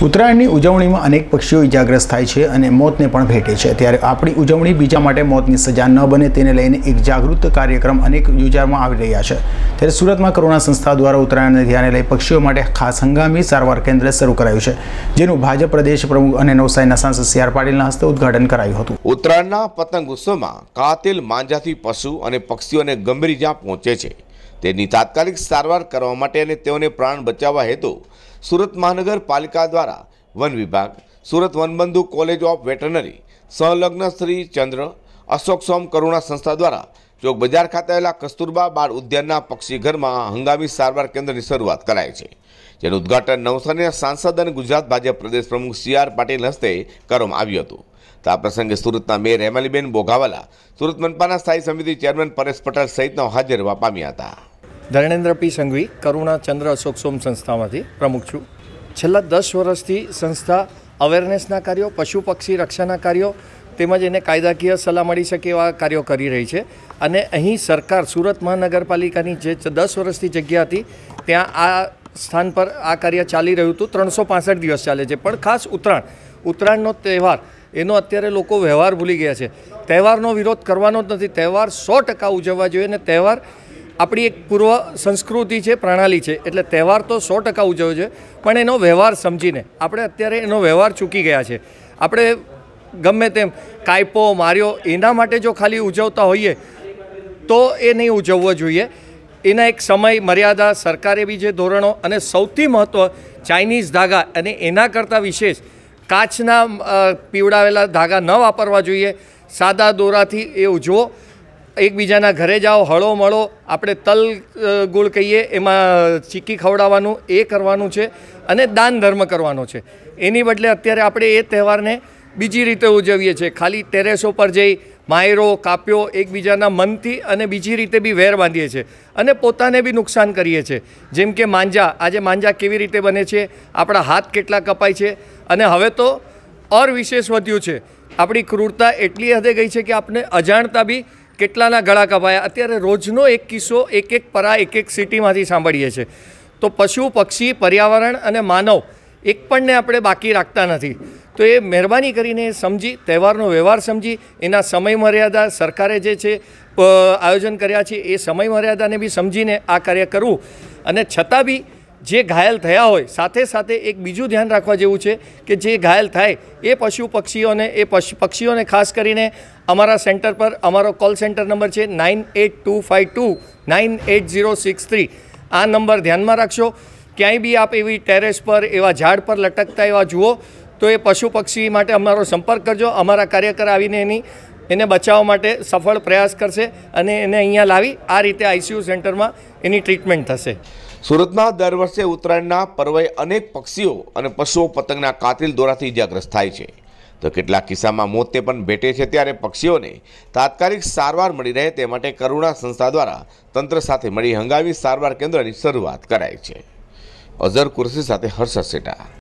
ઉત્તરાયણની ઉજવણીમાં અનેક પક્ષીઓ ઇજાગ્રસ્ત થાય છે અને મોતને પણ ભેટે છે। ત્યારે આપણી ઉજવણી બીજા માટે મોતની સજા ન બને તેને લઈને એક જાગૃત કાર્યક્રમ અનેક યોજવામાં આવી રહ્યા છે। ત્યારે સુરતમાં કરુણા સંસ્થા દ્વારા ઉત્તરાયણને ધ્યાને લઈ પક્ષીઓ માટે ખાસ હંગામી સારવાર કેન્દ્ર શરૂ કરાયું છે, જેનું ભાજપ પ્રદેશ પ્રમુખ અને નવસારીના સાંસદ સી આર પાટીલના હસ્તે ઉદ્ઘાટન કરાયું હતું। ઉત્તરાયણના પતંગ ઉત્સવમાં કાતિલ માંજાથી પશુ અને પક્ષીઓને ગંભીર ઇજા પહોંચે છે, તેની તાત્કાલિક સારવાર કરવા માટે અને તેઓને પ્રાણ બચાવવા હેતુ સુરત મહાનગરપાલિકા દ્વારા વન વિભાગ, Surat Vanbandhu college of veterinary, સંલગ્ન શ્રી ચંદ્ર અશોકસોમ કરુણા સંસ્થા દ્વારા ચોક બજાર ખાતે આવેલા કસ્તુરબા બાળ ઉદ્યાનના પક્ષી ઘરમાં હંગામી સારવાર કેન્દ્રની શરૂઆત કરાઈ છે, જેનું ઉદ્ઘાટન નવસારીના સાંસદ અને ગુજરાત ભાજપ પ્રદેશ પ્રમુખ સી આર પાટીલ હસ્તે કરવામાં આવ્યું હતું। તો આ પ્રસંગે સુરતના મેયર હેમાલીબેન બોઘાવાલા, સુરત મનપાના સ્થાયી સમિતિ ચેરમેન પરેશ પટેલ સહિતના હાજર રહેવા પામ્યા હતા। ધર્મેન્દ્ર પી સંઘવી, કરુણા ચંદ્ર અશોકસોમ સંસ્થામાંથી પ્રમુખ છું। છેલ્લા 10 વર્ષથી સંસ્થા અવેરનેસના કાર્યો, પશુ પક્ષી રક્ષાના કાર્યો તેમજ એને કાયદાકીય સલાહ મળી શકે એવા કાર્યો કરી રહી છે। અને અહીં સરકાર સુરત મહાનગરપાલિકાની જે 10 વર્ષથી જગ્યા હતી ત્યાં આ સ્થાન પર આ કાર્ય ચાલી રહ્યું હતું। 365 દિવસ ચાલે છે, પણ ખાસ ઉત્તરાયણનો તહેવાર એનો અત્યારે લોકો વ્યવહાર ભૂલી ગયા છે। તહેવારનો વિરોધ કરવાનો જ નથી, તહેવાર 100% ઉજવવા જોઈએ અને તહેવાર આપણી એક પૂર્વ સંસ્કૃતિ છે, પ્રણાલી છે, એટલે તહેવાર તો 100% ઉજવવો જોઈએ, પણ એનો વ્યવહાર સમજીને આપણે અત્યારે એનો વ્યવહાર ચૂકી ગયા છે। આપણે ગમે તેમ કાયપો માર્યો એના માટે જો ખાલી ઉજવતા હોઈએ તો એ નહીં ઉજવવો જોઈએ। એના એક સમય મર્યાદા, સરકારે બી જે ધોરણો અને સૌથી મહત્ત્વ ચાઇનીઝ ધાગા અને એના કરતાં વિશેષ કાચના પીવડાવેલા ધાગા ન વાપરવા જોઈએ। સાદા દોરાથી એ ઉજવો। એકબીજાના ઘરે જાઓ, હળો મળો, આપણે તલ ગુળ કહીએ એમાં ચીકી ખવડાવવાનું એ કરવાનું છે અને દાન ધર્મ કરવાનો છે। એની બદલે અત્યારે આપણે એ તહેવારને બીજી રીતે ઉજવીએ છીએ, ખાલી ટેરેસો પર જઈ માયરો કાપ્યો એકબીજાના મનથી અને બીજી રીતે બી વેર બાંધીએ છીએ અને પોતાને બી નુકસાન કરીએ છીએ। જેમ કે માંજા, આજે માંજા કેવી રીતે બને છે, આપણા હાથ કેટલા કપાય છે અને હવે તો ઓર વિશેષ વધ્યું છે, આપણી ક્રૂરતા એટલી હદે ગઈ છે કે આપણે અજાણતા બી કેટલાના ગળા કપાયા। અત્યારે રોજનો એક કિસ્સો એક સિટીમાંથી સાંભળીએ છીએ। તો પશુ પક્ષી, પર્યાવરણ અને માનવ એક પણને આપણે બાકી રાખતા નથી। તો એ મહેરબાની કરીને સમજી, તહેવારનો વ્યવહાર સમજી, એના સમય મર્યાદા સરકારે જે છે આયોજન કર્યા છે એ સમય મર્યાદાને બી સમજીને આ કાર્ય કરવું। અને છતાં બી જે ઘાયલ થયા હોય, સાથે સાથે એક બીજું ધ્યાન રાખવા જેવું છે કે જે ઘાયલ થાય એ પશુ પક્ષીઓને ખાસ કરીને અમારા સેન્ટર પર, અમારો કોલ સેન્ટર નંબર છે 9825298063। આ નંબર ધ્યાનમાં રાખશો। ક્યાંય બી આપ એવી ટેરેસ પર, એવા ઝાડ પર લટકતા એવા જુઓ તો એ પશુ પક્ષી માટે અમારો સંપર્ક કરજો। અમારા કાર્યકર આવીને એને બચાવવા માટે સફળ પ્રયાસ કરશે અને એને અહીંયા લાવી આ રીતે આઈસીયુ સેન્ટરમાં એની ટ્રીટમેન્ટ થશે। સુરતમાં દર વર્ષે ઉત્તરાયણના પર્વે અનેક પક્ષીઓ અને પશુઓ પતંગના કાતિલ દોરાથી ઇજાગ્રસ્ત થાય છે, તો કેટલાક કિસ્સામાં મોતને પણ ભેટે છે। ત્યારે પક્ષીઓને તાત્કાલિક સારવાર મળી રહે તે માટે કરુણા સંસ્થા દ્વારા તંત્ર સાથે મળી હંગામી સારવાર કેન્દ્રની શરૂઆત કરાઈ છે। અઝર કુરશી સાથે હર્ષદ સેટા।